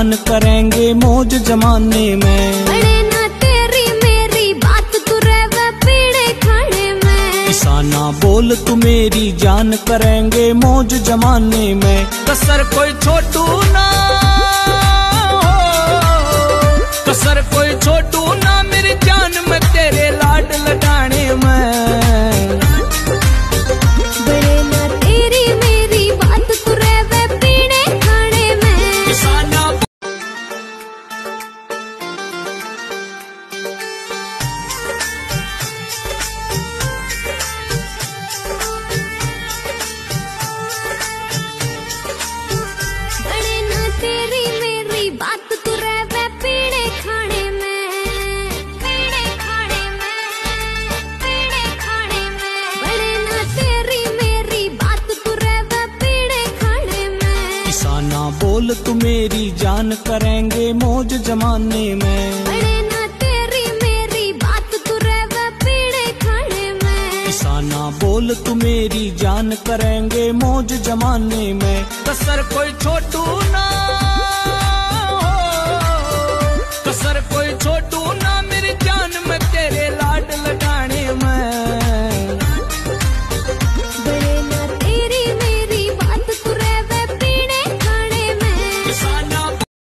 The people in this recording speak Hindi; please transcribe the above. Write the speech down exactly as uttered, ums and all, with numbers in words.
जान करेंगे मौज जमाने में। बड़े ना तेरी मेरी बात तू रहवे पीड़े खाने में। किसाना बोल तू मेरी जान करेंगे मौज जमाने में। कसर कोई छोटू ना, कसर कोई छोटू ना मेरी जान में तेरे लाड लगाने में। बड़े ना तेरी मेरी बात तू रहवे पीड़े खाने में। किसाना बड़े ना तेरी मेरी बात तू रहवे पीड़े खाने में। पीड़े खाने में, पीड़े खाने में। बड़े ना तेरी मेरी बात तू रहवे पीड़े खाने में। किसाना बोल तू मेरी जान करेंगे मौज जमाने में। बड़े ना तेरी मेरी बात तू रहवे पीड़े खाने में। किसाना बोल तू मेरी जान करेंगे मौज जमाने में। कसर कोई छोटू ना,